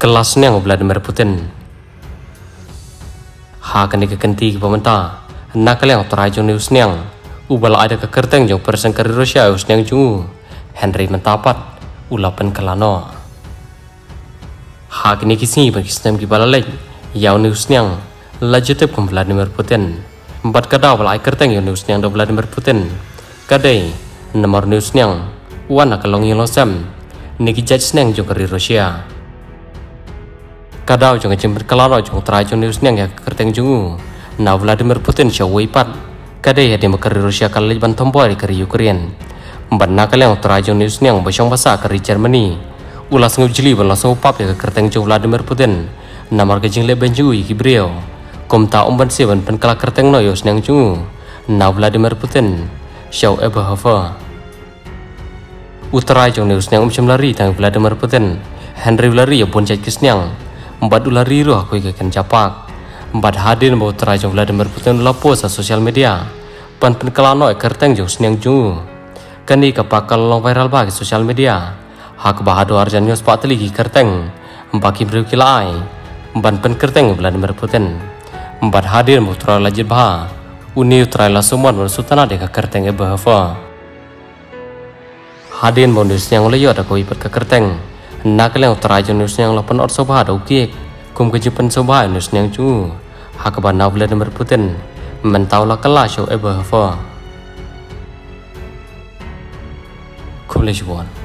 kelasnya Vladimir Putin. Hakan kekenti pemerintah, nak yang terakhir news niang, ubal ada kekerteng jong persen kari Rusia us niang jungu, Henry mentapat, ulapan kelano. Hakan kisih bagi sistem kibalalek, yau news niang, lajutip kum Vladimir Putin. Empat kada balai kerteng yang news niang do Vladimir Putin. Kadai nomor news niang, wana kalong yang losam, niki judge niang jong kari Rusia. Kadau jong jemput kelano jong terakhir news niang ya kerteng jungu. Na Vladimir Putin syawai pat. Kadai hadi makari Rusia kalai ban tomboi kari Ukraine. Empat nakal yang terakhir news niang basyong basa kari Germany. Ulas ngujli ban langsung upap ya kerteng jong Vladimir Putin. Namar kejing leben jungu iki brio. Komta umban seban penkala kerteng no yos niang jungu. Na Vladimir Putin syaw ebahava. Utara jong news niang lari tang Vladimir Putin. Henry lari ya bonjat kisniang. Empat ulari roh aku ikan capak. Empat hadir bawa terajung Vladimir Putin lapo sa sosial media. Pan penkelano kerteng jong seniang jungu. Kani kapakal long viral bagi sosial media. Hak bahado arjan news pateli ki kerteng. Empat kibru kilai. Empat penkerteng Vladimir Putin. Empat hadir bawa terajung lajit bah. Uni utrai lasuman bersutana deka kerteng ebahava. Hadir bawa news yang leyo ada kau ipat ke kerteng. Nakal yang terakhir news yang lapan soba ada ukik, kum kejipan soba news yang cu, hak bana Vladimir Putin, mentaulah kelas show ebahava. Kum lejuan.